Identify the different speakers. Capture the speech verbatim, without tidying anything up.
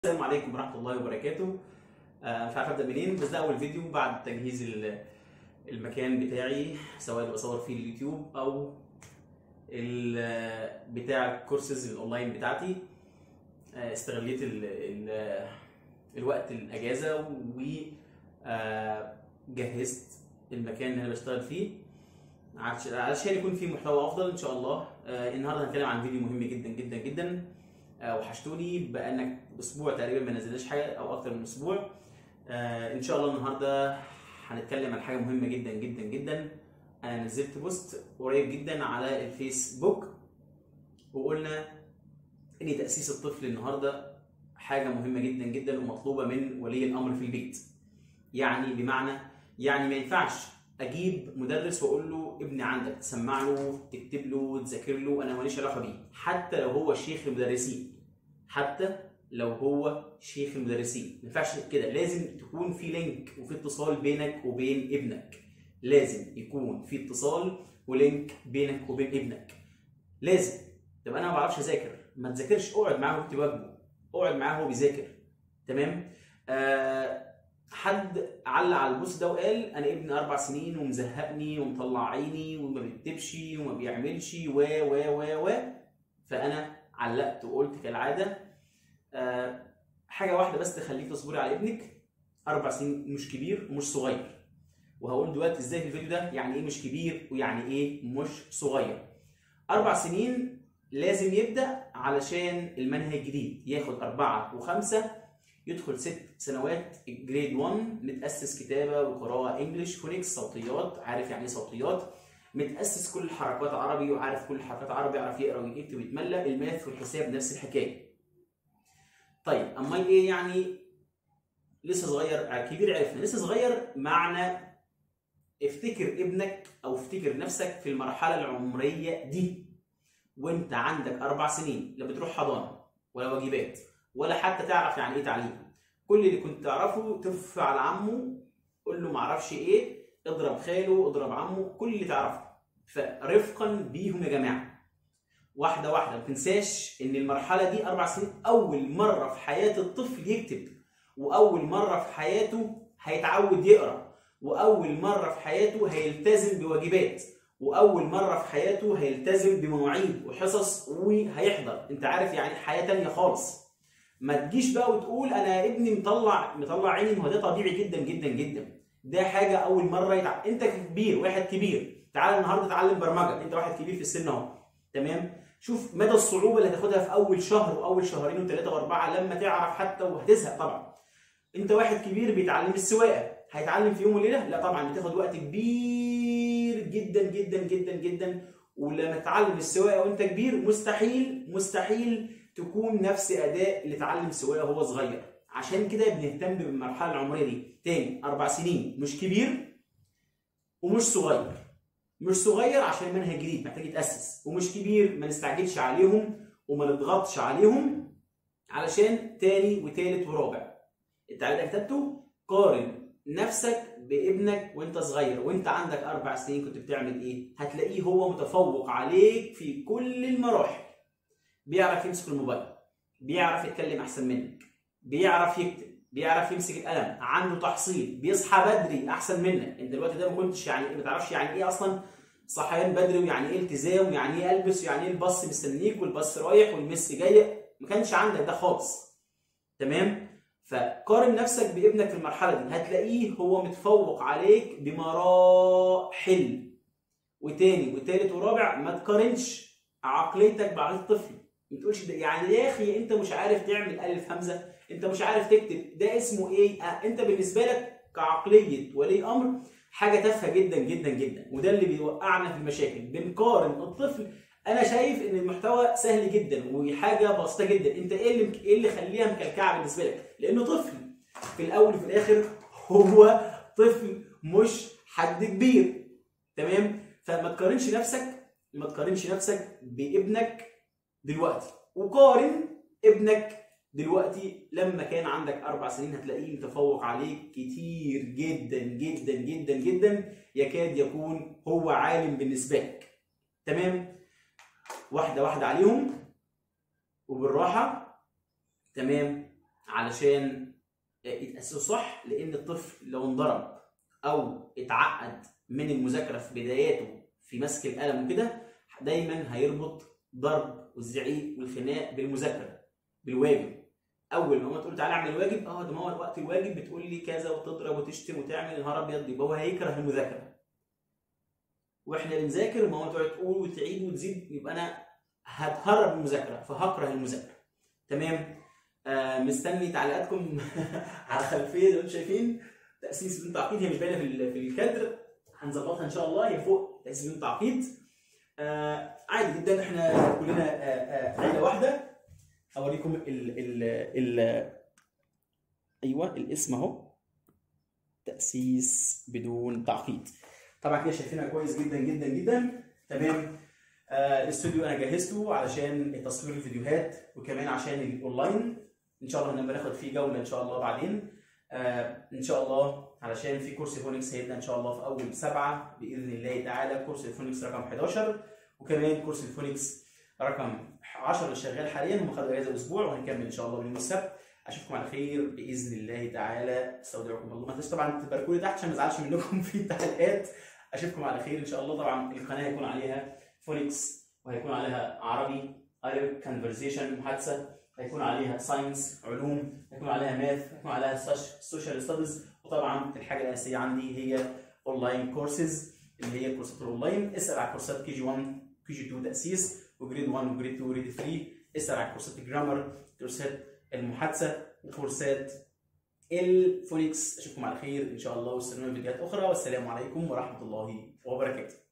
Speaker 1: السلام عليكم ورحمة الله وبركاته. آه مش عارف ابدا منين، بس ده اول فيديو بعد تجهيز المكان بتاعي، سواء اللي بصور فيه اليوتيوب او بتاع الكورسز الاونلاين بتاعتي. آه استغليت ال ال الوقت الاجازه وجهزت المكان اللي انا بشتغل فيه علشان يكون فيه محتوى افضل ان شاء الله. آه النهارده هنتكلم عن فيديو مهم جدا جدا جدا. آه وحشتوني بانك اسبوع تقريبا ما نزلناش حاجه او اكتر من اسبوع. آه ان شاء الله النهارده هنتكلم عن حاجه مهمه جدا جدا جدا. انا نزلت بوست قريب جدا على الفيسبوك وقلنا ان تاسيس الطفل النهارده حاجه مهمه جدا جدا ومطلوبه من ولي الامر في البيت. يعني بمعنى يعني ما ينفعش اجيب مدرس واقول له ابني عندك، تسمع له، تكتب له، تذاكر له، انا ماليش علاقه بيه، حتى لو هو شيخ المدرسين. حتى لو هو شيخ المدرسين ما ينفعش كده. لازم تكون في لينك وفي اتصال بينك وبين ابنك. لازم يكون في اتصال ولينك بينك وبين ابنك. لازم. طب انا ما بعرفش اذاكر، ما تذاكرش، اقعد معاه واكتب واجبه، اقعد معاه وهو بيذاكر. تمام؟ آه حد علق على البوست ده وقال انا ابني اربع سنين ومزهقني ومطلع عيني وما بيكتبش وما بيعملش و و و و فانا علقت وقلت كالعاده أه حاجه واحده بس تخليك تصبري على ابنك. اربع سنين مش كبير ومش صغير، وهقول دلوقتي ازاي في الفيديو ده يعني ايه مش كبير ويعني ايه مش صغير. اربع سنين لازم يبدا علشان المنهج الجديد، ياخد اربعه وخمسه، يدخل ست سنوات جريد واحد، متاسس كتابه وقراءه انجلش، فونكس، صوتيات، عارف يعني ايه صوتيات، متاسس كل الحركات عربي وعارف كل الحركات عربي، يعرف يقرا ويكتب ويتملى. الماث والحساب نفس الحكايه. طيب امال ايه يعني لسه صغير؟ كبير عرفنا، لسه صغير معنى افتكر ابنك او افتكر نفسك في المرحله العمريه دي وانت عندك اربع سنين، لا بتروح حضانه ولا واجبات ولا حتى تعرف يعني ايه تعليم. كل اللي كنت تعرفه تف على عمه، قول له معرفش ايه، اضرب خاله، اضرب عمه، كل اللي تعرفه. فرفقا بيهم يا جماعه، واحده واحده. ما تنساش ان المرحله دي اربع سنين، اول مره في حياه الطفل يكتب، واول مره في حياته هيتعود يقرا، واول مره في حياته هيلتزم بواجبات، واول مره في حياته هيلتزم بمواعيد وحصص وهيحضر. انت عارف يعني حياه تانيه خالص. ما تجيش بقى وتقول انا ابني مطلع مطلع عيني. ما هو ده طبيعي جدا جدا جدا. ده حاجه اول مره يتع... انت كبير، واحد كبير، تعالى النهارده اتعلم برمجه، انت واحد كبير في السن اهو. تمام؟ شوف مدى الصعوبه اللي هتاخدها في اول شهر واول شهرين وثلاثه واربعه لما تعرف حتى، وهتزهق طبعا. انت واحد كبير بيتعلم السواقه، هيتعلم في يوم وليله؟ لا طبعا، بتاخد وقت كبير جدا جدا جدا جدا. ولما تتعلم السواقه وانت كبير مستحيل مستحيل تكون نفس اداء اللي اتعلم سواقه وهو صغير. عشان كده بنهتم بالمرحله العمريه دي. تاني، اربع سنين مش كبير ومش صغير. مش صغير عشان المنهج جديد محتاج يتاسس، ومش كبير ما نستعجلش عليهم وما نضغطش عليهم علشان تاني وتالت ورابع. التعليق ده كتبته. قارن نفسك بابنك وانت صغير، وانت عندك اربع سنين كنت بتعمل ايه؟ هتلاقيه هو متفوق عليك في كل المراحل. بيعرف يمسك الموبايل، بيعرف يتكلم احسن منك، بيعرف يكتب، بيعرف يمسك القلم، عنده تحصيل، بيصحى بدري احسن منك. انت دلوقتي ده ما كنتش يعني ما تعرفش يعني ايه اصلا صحيان بدري، ويعني ايه التزام، ويعني ايه البس، ويعني ايه الباص مستنيك والباص رايح والمس جايه. ما كانش عندك ده خالص. تمام؟ فقارن نفسك بابنك في المرحله دي، هتلاقيه هو متفوق عليك بمراحل. وتاني وتالت ورابع، ما تقارنش عقليتك بعقليه الطفل. ما تقولش ده يعني يا اخي انت مش عارف تعمل الف همزه، انت مش عارف تكتب، ده اسمه ايه؟ آه انت بالنسبه لك كعقليه ولي امر حاجه تافهه جدا جدا جدا. وده اللي بيوقعنا في المشاكل. بنقارن الطفل. انا شايف ان المحتوى سهل جدا وحاجه بسيطه جدا. انت ايه اللي ايه اللي خليها مكلكعه بالنسبه لك؟ لانه طفل في الاول وفي الاخر، هو طفل مش حد كبير. تمام؟ فما تقارنش نفسك ما تقارنش نفسك بابنك دلوقتي، وقارن ابنك دلوقتي لما كان عندك اربع سنين. هتلاقيه متفوق عليك كتير جدا جدا جدا جدا، يكاد يكون هو عالم بالنسبه لك. تمام؟ واحده واحده عليهم وبالراحه. تمام؟ علشان يتاسسوا صح، لان الطفل لو انضرب او اتعقد من المذاكره في بداياته في مسك القلم وكده، دايما هيربط ضرب والزعيق والخناق بالمذاكره بالواجب. اول ما ماما تقول تعالى اعمل الواجب، اه ده ماما وقت الواجب بتقول لي كذا وتضرب وتشتم وتعمل، نهار ابيض، يبقى هو هيكره المذاكره. واحنا بنذاكر ماما تقعد تقول وتعيد وتزيد، يبقى انا هتهرب من المذاكره فهكره المذاكره. تمام؟ آه مستني تعليقاتكم على خلفيه زي ما انتم شايفين تاسيس بدون تعقيد، هي مش باينه في في الكادر، هنظبطها ان شاء الله، هي فوق تاسيس بدون تعقيد. آه عادي جدا، احنا كلنا آه آه عيله واحده. اوريكم ال ال ال ايوه الاسم اهو، تاسيس بدون تعقيد. طبعا كده شايفينها كويس جدا جدا جدا. تمام. آه الاستوديو انا جهزته علشان تصوير الفيديوهات وكمان عشان الاونلاين، ان شاء الله هنبقى ناخد فيه جوله ان شاء الله بعدين. آه ان شاء الله علشان في كورس فونكس هيبدا ان شاء الله في اول سبعه باذن الله تعالى، كورس الفونكس رقم حداشر، وكمان كورس الفونكس رقم عشرة اللي شغال حاليا، هم خدوا اجازه اسبوع وهنكمل ان شاء الله يوم السبت. اشوفكم على خير باذن الله تعالى، استودعكم الله. ما تنسوش طبعا تباركوا لي تحت عشان ما ازعلش منكم في التعليقات. اشوفكم على خير ان شاء الله. طبعا القناه هيكون عليها فونكس وهيكون عليها عربي Arabic conversation محادثه، هيكون عليها ساينس علوم، هيكون عليها ماث، هيكون عليها سوشيال ستاديز، وطبعا الحاجه الاساسيه عندي هي اونلاين كورسز اللي هي كورسات الاونلاين. اسال على كورسات كي جي واحد كي جي اتنين تاسيس وجريد واحد وجريد اتنين وجريد تلاتة. اسال على كورسات الجرامر، كورسات المحادثه، وكورسات الفونكس. اشوفكم على خير ان شاء الله، واستنوني فيديوهات اخرى، والسلام عليكم ورحمه الله وبركاته.